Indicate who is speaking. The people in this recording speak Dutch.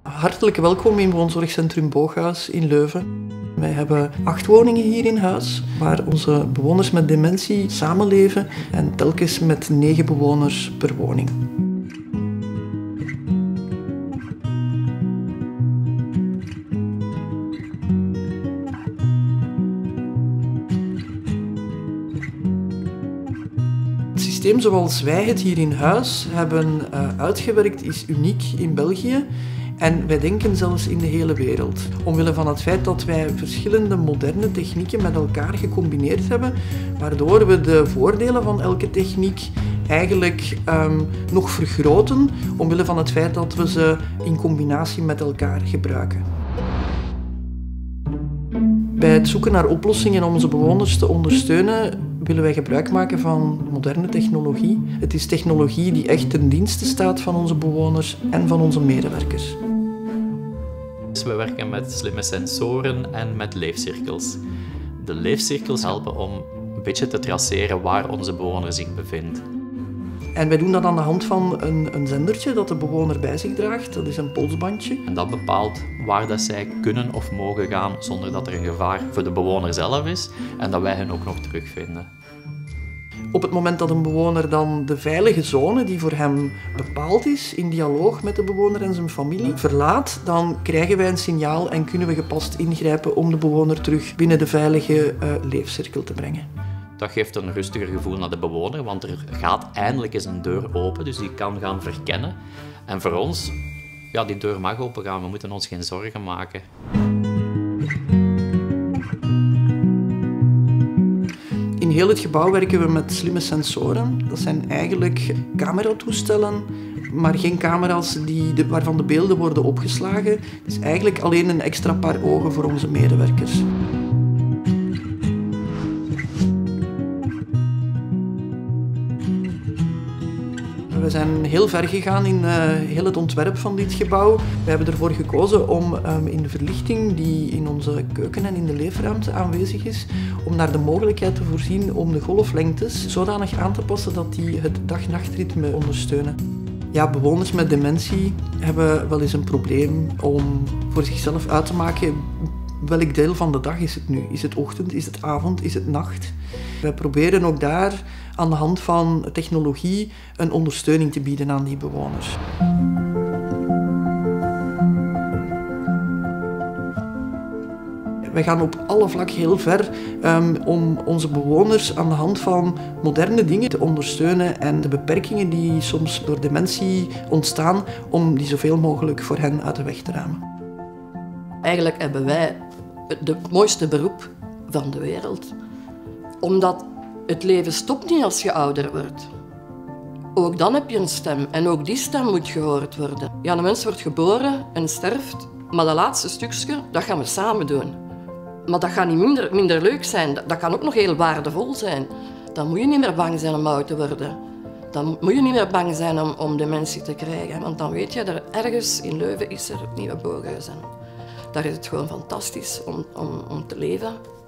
Speaker 1: Hartelijk welkom in woonzorgcentrum Booghuis in Leuven. Wij hebben 8 woningen hier in huis, waar onze bewoners met dementie samenleven en telkens met 9 bewoners per woning. Het systeem zoals wij het hier in huis hebben uitgewerkt is uniek in België. En wij denken zelfs in de hele wereld. Omwille van het feit dat wij verschillende moderne technieken met elkaar gecombineerd hebben, waardoor we de voordelen van elke techniek eigenlijk nog vergroten, omwille van het feit dat we ze in combinatie met elkaar gebruiken. Bij het zoeken naar oplossingen om onze bewoners te ondersteunen, willen wij gebruik maken van moderne technologie. Het is technologie die echt ten dienste staat van onze bewoners en van onze medewerkers.
Speaker 2: We werken met slimme sensoren en met leefcirkels. De leefcirkels helpen om een beetje te traceren waar onze bewoner zich bevindt.
Speaker 1: En wij doen dat aan de hand van een zendertje dat de bewoner bij zich draagt. Dat is een polsbandje.
Speaker 2: En dat bepaalt waar dat zij kunnen of mogen gaan zonder dat er een gevaar voor de bewoner zelf is en dat wij hen ook nog terugvinden.
Speaker 1: Op het moment dat een bewoner dan de veilige zone die voor hem bepaald is, in dialoog met de bewoner en zijn familie, verlaat, dan krijgen wij een signaal en kunnen we gepast ingrijpen om de bewoner terug binnen de veilige leefcirkel te brengen.
Speaker 2: Dat geeft een rustiger gevoel naar de bewoner, want er gaat eindelijk eens een deur open, dus die kan gaan verkennen. En voor ons, ja, die deur mag open gaan, we moeten ons geen zorgen maken.
Speaker 1: In heel het gebouw werken we met slimme sensoren. Dat zijn eigenlijk cameratoestellen, maar geen camera's waarvan de beelden worden opgeslagen. Het is eigenlijk alleen een extra paar ogen voor onze medewerkers. We zijn heel ver gegaan in heel het ontwerp van dit gebouw. We hebben ervoor gekozen om in de verlichting die in onze keuken en in de leefruimte aanwezig is, om daar de mogelijkheid te voorzien om de golflengtes zodanig aan te passen dat die het dag-nachtritme ondersteunen. Ja, bewoners met dementie hebben wel eens een probleem om voor zichzelf uit te maken welk deel van de dag is het nu. Is het ochtend, is het avond, is het nacht? Wij proberen ook daar aan de hand van technologie een ondersteuning te bieden aan die bewoners. Wij gaan op alle vlakken heel ver om onze bewoners aan de hand van moderne dingen te ondersteunen en de beperkingen die soms door dementie ontstaan, om die zoveel mogelijk voor hen uit de weg te ruimen.
Speaker 3: Eigenlijk hebben wij het mooiste beroep van de wereld. Omdat het leven stopt niet als je ouder wordt. Ook dan heb je een stem en ook die stem moet gehoord worden. Ja, de mens wordt geboren en sterft, maar dat laatste stukje, dat gaan we samen doen. Maar dat gaat niet minder leuk zijn, dat kan ook nog heel waardevol zijn. Dan moet je niet meer bang zijn om oud te worden. Dan moet je niet meer bang zijn om dementie te krijgen, want dan weet je dat er ergens in Leuven is er het nieuwe Booghuis. Daar is het gewoon fantastisch om te leven.